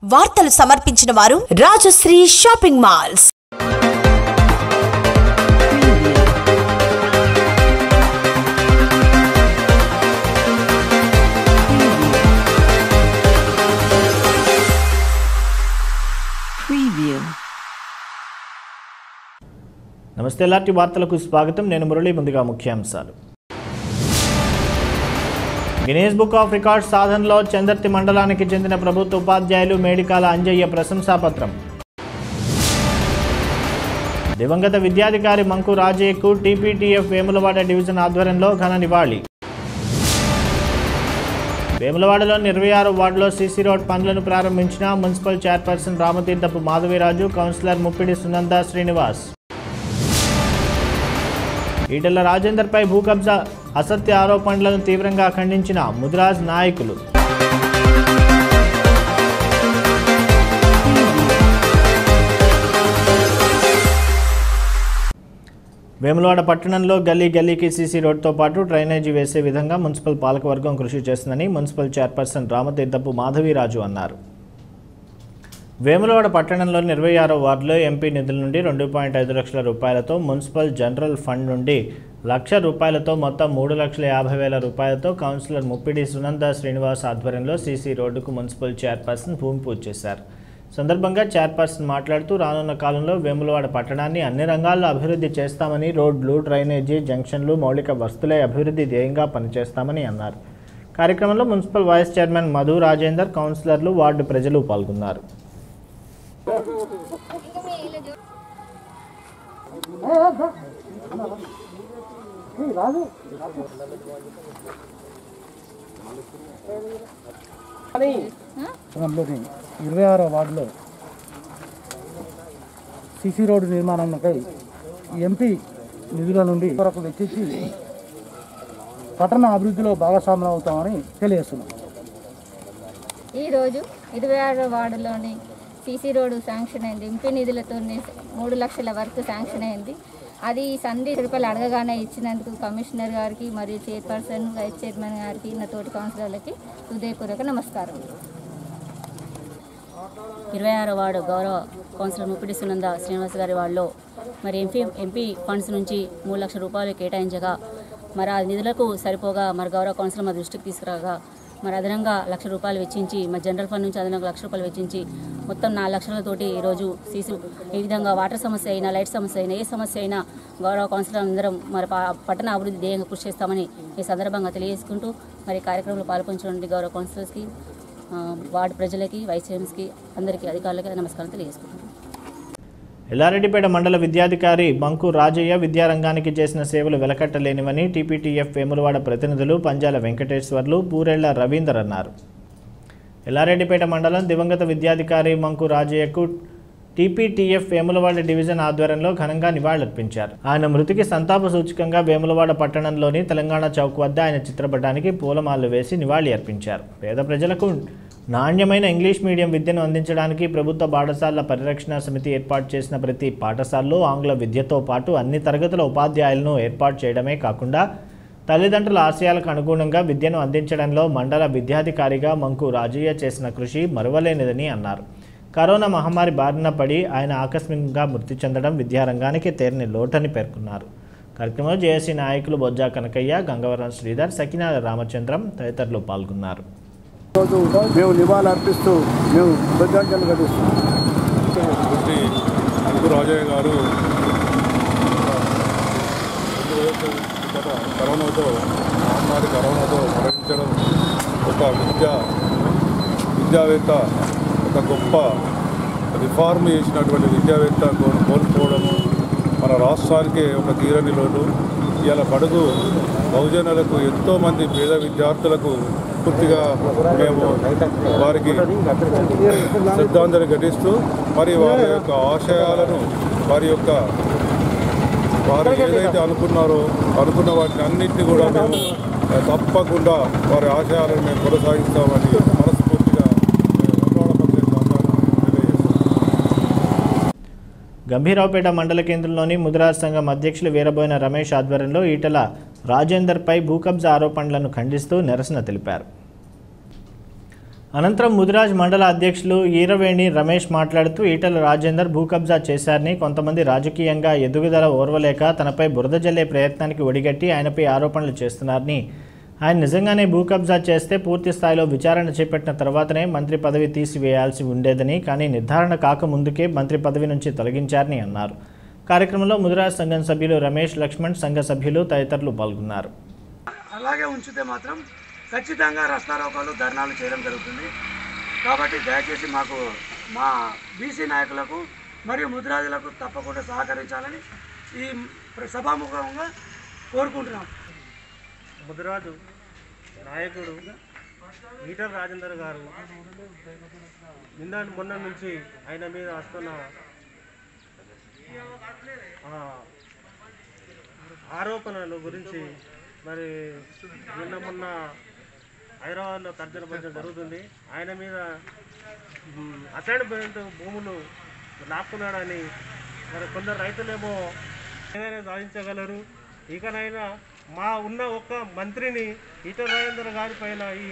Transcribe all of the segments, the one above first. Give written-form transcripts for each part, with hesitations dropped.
వార్తలు సమర్పించిన వారు రాజశ్రీ షాపింగ్ మాల్స్. నమస్తే, ఎలాంటి వార్తలకు స్వాగతం. నేను మురళి. ముందుగా ముఖ్యాంశాలు. గిన్నీస్ బుక్ ఆఫ్ రికార్డ్స్ సాధనలో చందర్తి మండలానికి చెందిన ప్రభుత్వ ఉపాధ్యాయులు మేడికాల అంజయ్య ప్రశంసాపత్రం. దివంగత విద్యాధికారి మంకు రాజయ్యకు టీపీటీఎఫ్ వేములవాడ డివిజన్ ఆధ్వర్యంలో ఘన నివాళి. వేములవాడలోని 26వ వార్డులో సీసీ రోడ్ పనులను ప్రారంభించిన municipal chairperson Ramatheerthapu Madhaviraju, councillor Muppidi Sunanda Srinivas. Etela రాజేందర్పై భూ కబ్జా అసత్య ఆరోపణలను తీవ్రంగా ఖండించిన ముదిరాజ్ నాయకులు. వేములవాడ పట్టణంలో గల్లీ గల్లీకి సీసీ రోడ్తో పాటు డ్రైనేజీ వేసే విధంగా మున్సిపల్ పాలకవర్గం కృషి చేస్తుందని మున్సిపల్ చైర్పర్సన్ రామతీర్థపు మాధవిరాజు అన్నారు. వేములవాడ పట్టణంలోని 26వ వార్డులో ఎంపీ నిధుల నుండి 2.5 లక్షల రూపాయలతో, మున్సిపల్ జనరల్ ఫండ్ నుండి ₹1,00,000 మొత్తం 3,50,000 రూపాయలతో కౌన్సిలర్ ముప్పిడి సునంద శ్రీనివాస్ ఆధ్వర్యంలో సీసీ రోడ్డుకు మున్సిపల్ చైర్పర్సన్ భూమి పూజ చేశారు. సందర్భంగా చైర్పర్సన్ మాట్లాడుతూ రానున్న కాలంలో వేములవాడ పట్టణాన్ని అన్ని రంగాల్లో అభివృద్ధి చేస్తామని, రోడ్లు, డ్రైనేజీ, జంక్షన్లు, మౌలిక వస్తువుల అభివృద్ధి ధ్యేయంగా పనిచేస్తామని అన్నారు. కార్యక్రమంలో municipal vice chairman Madhu Rajender, కౌన్సిలర్లు, వార్డు ప్రజలు పాల్గొన్నారు. లోని 26వ వార్డులో సీసీ రోడ్డు నిర్మాణంకై ఎంపీ నిధుల నుండి కొరకు వెచ్చించి పట్టణ అభివృద్ధిలో భాగస్వాములు అవుతామని తెలియజేస్తున్నాం. ఈరోజు 26వ వార్డులోని సీసీ రోడ్డు శాంక్షన్ అయింది. ఎంపీ నిధులతో 3 లక్షల వరకు శాంక్షన్ అయింది. అది ₹100 అడగగానే ఇచ్చినందుకు కమిషనర్ గారికి మరియు చైర్పర్సన్, వైస్ చైర్మన్ గారికి, నా తోటి కౌన్సిలర్లకి హృదయపూర్వక నమస్కారం. 26వ వార్డు గౌరవ కౌన్సిలర్ ముప్పిడి సునంద శ్రీనివాస్ గారి వార్డులో మరి ఎంపీ ఫండ్స్ నుంచి ₹3 లక్షల కేటాయించగా మరి ఆ నిధులకు సరిపోగా మరి గౌరవ కౌన్సిలర్ మా దృష్టికి తీసుకురాగా మరి అదనంగా ₹1,00,000 వెచ్చించి, మరి జనరల్ ఫండ్ నుంచి అదనంగా ₹1,00,000 వెచ్చించి మొత్తం 4 లక్షలతోటి ఈరోజు సీసీ ఈ విధంగా వాటర్ సమస్య అయినా, లైట్ సమస్య అయినా, ఏ సమస్య అయినా గౌరవ కౌన్సిలర్ అందరం మరి పట్టణ అభివృద్ధి ధ్యేయంగా కృషి చేస్తామని ఈ సందర్భంగా తెలియజేసుకుంటూ మరి కార్యక్రమంలో పాల్పంచినటువంటి గౌరవ కౌన్సిలర్స్కి, వార్డు ప్రజలకి, వైస్ చైర్మన్స్కి, అందరికీ అధికారులకి నమస్కారం తెలియజేసుకుంటున్నాను. ఎల్లారెడ్డిపేట మండల విద్యాధికారి మంకు రాజయ్య విద్యారంగానికి చేసిన సేవలు వెలకట్టలేనివని టీపీటీఎఫ్ వేములవాడ ప్రతినిధులు పంజాల వెంకటేశ్వర్లు, పూరెళ్ల రవీందర్ అన్నారు. ఎల్లారెడ్డిపేట మండలం దివంగత విద్యాధికారి మంకు రాజయ్యకు టీపీటీఎఫ్ వేములవాడ డివిజన్ ఆధ్వర్యంలో ఘనంగా నివాళులర్పించారు. ఆయన మృతికి సంతాప సూచకంగా వేములవాడ పట్టణంలోని తెలంగాణ చౌక్ వద్ద ఆయన చిత్రపటానికి పూలమాలలు వేసి నివాళి అర్పించారు. పేద ప్రజలకు నాణ్యమైన ఇంగ్లీష్ మీడియం విద్యను అందించడానికి ప్రభుత్వ పాఠశాలల పరిరక్షణ సమితి ఏర్పాటు చేసిన ప్రతి పాఠశాలలో ఆంగ్ల విద్యతో పాటు అన్ని తరగతుల ఉపాధ్యాయులను ఏర్పాటు చేయడమే కాకుండా తల్లిదండ్రుల ఆశయాలకు అనుగుణంగా విద్యను అందించడంలో మండల విద్యాధికారిగా మంకు రాజయ్య చేసిన కృషి మరువలేనిదని అన్నారు. కరోనా మహమ్మారి బారిన పడి ఆయన ఆకస్మికంగా మృతి చెందడం విద్యారంగానికి తీరని లోటని పేర్కొన్నారు. కార్యక్రమంలో జేఏసీ నాయకులు బొజ్జా కనకయ్య, గంగవరం శ్రీధర్, సకినాల రామచంద్రం తదితరులు పాల్గొన్నారు. రోజు మేము నివాళులు అర్పిస్తూ మేము శ్రద్ధాంజలి ఘటిస్తున్నాం. మంకు రాజయ్య గారు కరోనాతో మరణించడం ఒక విద్యావేత్త, ఒక గొప్ప రిఫార్మ్ చేసినటువంటి విద్యావేత్త కోల్పోవడం మన రాష్ట్రానికి ఒక తీరని లోటు. ఇవాళ బడుగు బహుజనులకు, ఎంతోమంది పేద విద్యార్థులకు పూర్తిగా మేము వారికి శ్రద్ధాంజలి ఘటిస్తూ మరి వారి యొక్క ఆశయాలను, వారు ఏదైతే అనుకున్న వాటిని అన్నింటినీ కూడా మేము తప్పకుండా వారి ఆశయాలను మేము కొనసాగిస్తామని మనస్ఫూర్తిగా గంభీరావుపేట మండల కేంద్రంలోని ముదిరాజ్ సంఘం అధ్యక్షులు వీరబోయిన రమేష్ ఆధ్వర్యంలో ఈటెల రాజేందర్పై భూ కబ్జా ఆరోపణలను ఖండిస్తూ నిరసన తెలిపారు. అనంతరం ముదిరాజ్ మండల అధ్యక్షులు ఈరవేణి రమేష్ మాట్లాడుతూ ఈటల రాజేందర్ భూ కబ్జా చేశారని, కొంతమంది రాజకీయంగా ఎదుగుదల ఓర్వలేక తనపై బురద జల్లే ప్రయత్నానికి ఒడిగట్టి ఆయనపై ఆరోపణలు చేస్తున్నారని, ఆయన నిజంగానే భూ కబ్జా చేస్తే పూర్తి స్థాయిలో విచారణ చేపట్టిన తర్వాతనే మంత్రి పదవి తీసివేయాల్సి ఉండేదని, కానీ నిర్ధారణ కాకముందుకే మంత్రి పదవి నుంచి తొలగించారని అన్నారు. కార్యక్రమంలో ముదిరాజ్ సంఘం సభ్యులు రమేష్, లక్ష్మణ్, సంఘ సభ్యులు తదితరులు పాల్గొన్నారు. అలాగే ఉంచితే మాత్రం ఖచ్చితంగా రస్తారోకాలు, ధర్నాలు చేయడం జరుగుతుంది. కాబట్టి దయచేసి మాకు మా బీసీ నాయకులకు మరియు ముదిరాజులకు తప్పకుండా సహకరించాలని ఈ సభాముఖంగా కోరుకుంటున్నాం. ముదిరాజు నాయకుడు ఈటల రాజేందర్ గారు మొన్న నుంచి ఆయన మీద వస్తున్న ఆరోపణల గురించి మరి మొన్న హైదరాబాద్లో తర్జన భర్జన జరుగుతుంది. ఆయన మీద అసైన్మెంట్ భూములు లాక్కున్నాడని మరి కొందరు రైతులేమో ఏదైనా సాధించగలరు, ఇకనైనా మా ఉన్న ఒక్క మంత్రిని ఈటల రాజేందర్ గారి పైన ఈ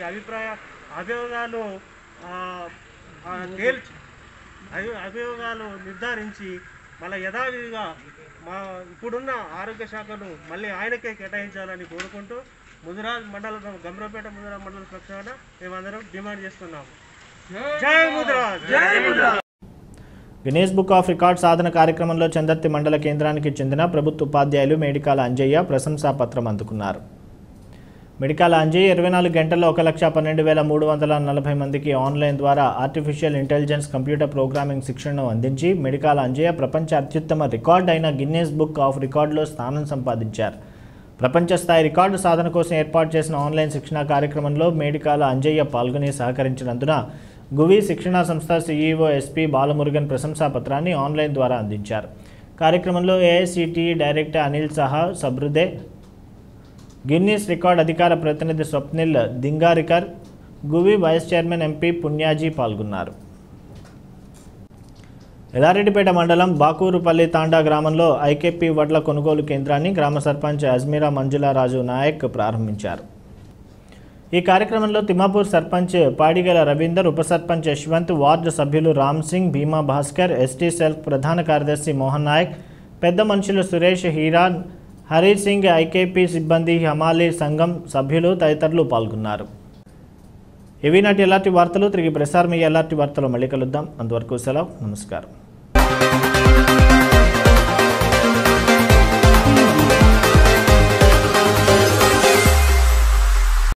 అభియోగాలు నిర్ధారించి మళ్ళీ యథావిధిగా మా ఇప్పుడున్న ఆరోగ్య శాఖను మళ్ళీ ఆయనకే కేటాయించాలని కోరుకుంటూ ముదిరాజ్ మండల గంభీరపేట ముదిరాజ్ మండల పక్షాన మేమందరం డిమాండ్ చేస్తున్నాము. జై ముదిరాజ్, జై Mudiraj. Guinness book of record సాధన కార్యక్రమంలో చందర్తి మండల కేంద్రానికి చెందిన ప్రభుత్వ ఉపాధ్యాయులు మేడికాల అంజయ్య ప్రశంసా పత్రం అందుకున్నారు. మేడికాల అంజయ్య 24 గంటల్లో 1,12,340 మందికి ఆన్లైన్ ద్వారా ఆర్టిఫిషియల్ ఇంటెలిజెన్స్ కంప్యూటర్ ప్రోగ్రామింగ్ శిక్షణను అందించి మేడికాల అంజయ్య ప్రపంచ అత్యుత్తమ రికార్డ్ అయిన గిన్నీస్ బుక్ ఆఫ్ రికార్డులో స్థానం సంపాదించారు. ప్రపంచ స్థాయి రికార్డు సాధన కోసం ఏర్పాటు చేసిన ఆన్లైన్ శిక్షణా కార్యక్రమంలో మేడికాల అంజయ్య పాల్గొని సహకరించినందున గువి శిక్షణా సంస్థ సీఈఓ ఎస్పీ బాలమురుగన్ ప్రశంసా పత్రాన్ని ఆన్లైన్ ద్వారా అందించారు. కార్యక్రమంలో ఏఐసిటిఈ డైరెక్టర్ అనిల్ సహా సబ్రుదే, గిన్నీస్ రికార్డ్ అధికార ప్రతినిధి స్వప్నిల్ దింగారికర్, గువి వైస్ చైర్మన్ ఎంపీ పుణ్యాజీ పాల్గొన్నారు. ఎల్లారెడ్డిపేట మండలం బాకూరుపల్లి తాండా గ్రామంలో ఐకేపీ వడ్ల కొనుగోలు కేంద్రాన్ని గ్రామ సర్పంచ్ అజ్మీరా మంజులారాజు నాయక్ ప్రారంభించారు. ఈ కార్యక్రమంలో తిమ్మాపూర్ సర్పంచ్ పాడిగల రవీందర్, ఉప సర్పంచ్ యశ్వంత్, వార్డు సభ్యులు రామ్ సింగ్, భీమా భాస్కర్, ఎస్టీ సెల్ ప్రధాన కార్యదర్శి మోహన్ నాయక్, పెద్ద మనుషులు సురేష్, హీరా, హరి సింగ్, ఐకేపీ సిబ్బంది, హమాలీ సంఘం సభ్యులు తదితరులు పాల్గొన్నారు. ఇవి నాటి ఎల్ఆర్టీ వార్తలు. తిరిగి ప్రసారం ఎల్ఆర్టీ వార్తలు మళ్ళీ కలుద్దాం. అంతవరకు సెలవు, నమస్కారం.